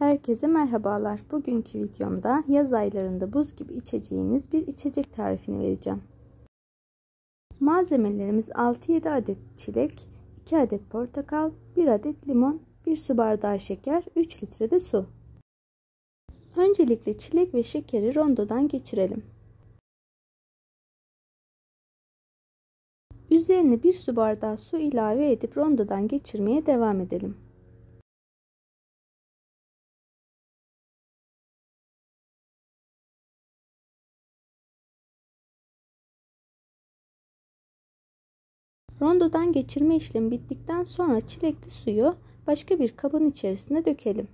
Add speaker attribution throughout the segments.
Speaker 1: Herkese merhabalar. Bugünkü videomda yaz aylarında buz gibi içeceğiniz bir içecek tarifini vereceğim. Malzemelerimiz 6-7 adet çilek, 2 adet portakal, 1 adet limon, 1 su bardağı şeker, 3 litre de su. Öncelikle çilek ve şekeri rondodan geçirelim. Üzerine 1 su bardağı su ilave edip rondodan geçirmeye devam edelim. Rondodan geçirme işlemi bittikten sonra çilekli suyu başka bir kabın içerisine dökelim.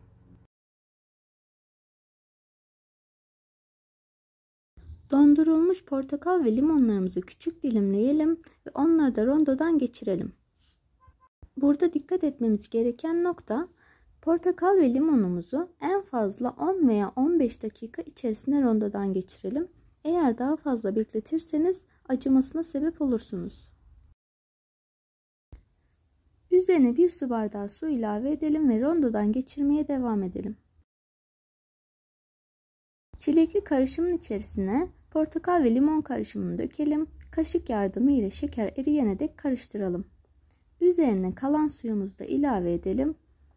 Speaker 1: Dondurulmuş portakal ve limonlarımızı küçük dilimleyelim ve onları da rondodan geçirelim. Burada dikkat etmemiz gereken nokta, portakal ve limonumuzu en fazla 10 veya 15 dakika içerisinde rondodan geçirelim. Eğer daha fazla bekletirseniz acımasına sebep olursunuz. Üzerine 1 su bardağı su ilave edelim ve rondodan geçirmeye devam edelim. Çilekli karışımın içerisine portakal ve limon karışımını dökelim. Kaşık yardımı ile şeker eriyene dek karıştıralım. Üzerine kalan suyumuzu da ilave edelim.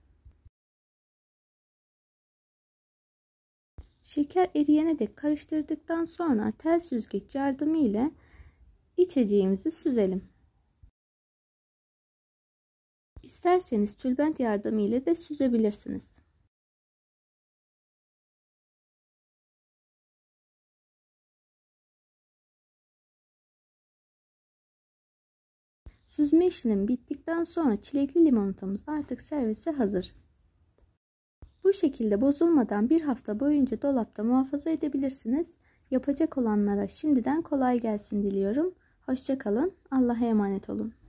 Speaker 1: Şeker eriyene dek karıştırdıktan sonra tel süzgeç yardımı ile içeceğimizi süzelim. İsterseniz tülbent yardımı ile de süzebilirsiniz. Süzme işlemi bittikten sonra çilekli limonatamız artık servise hazır. Bu şekilde bozulmadan bir hafta boyunca dolapta muhafaza edebilirsiniz. Yapacak olanlara şimdiden kolay gelsin diliyorum. Hoşça kalın. Allah'a emanet olun.